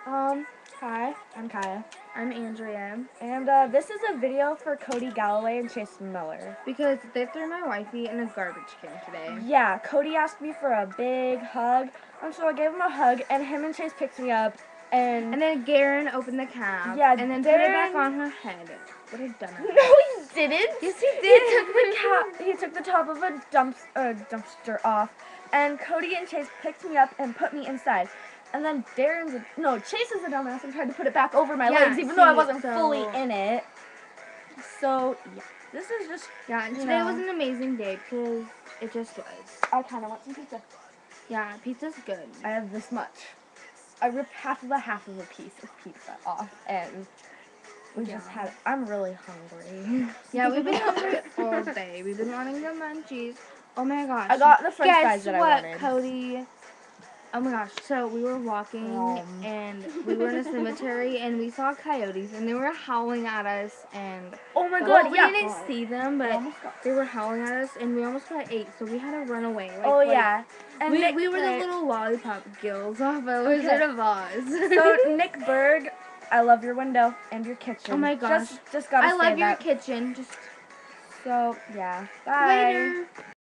Hi, I'm Kaya. I'm Andrea. And this is a video for Cody Galloway and Chase Miller. Because they threw my wifey in a garbage can today. Yeah, Cody asked me for a big hug, so I gave him a hug, and him and Chase picked me up, and then Garen opened the cap, yeah, and then put it back on her head. What a dumbass. No, he didn't. Yes, he did. He took the top of a dumpster off, and Cody and Chase picked me up and put me inside. And then Chase is a dumbass and tried to put it back over my legs, even though I wasn't fully in it. So, yeah, this is just, and today was an amazing day because it just was. I kind of want some pizza. Yeah, pizza's good. I have this much. I ripped half of a piece of pizza off, and we just had, I'm really hungry. Yeah, we've been hungry all day. We've been wanting the munchies. Oh my gosh. I got the french fries that I wanted. Guess what, Cody? Oh my gosh, so we were walking and we were in a cemetery and we saw coyotes and they were howling at us and oh my god, we didn't see them, but they were howling at us and we almost got ate, so we had to run away. Yeah. And we were the little lollipop gills off a Wizard of Oz. So Nick Berg, I love your window and your kitchen. Oh my gosh. Just gotta say that. I love your kitchen. So, yeah. Bye. Later.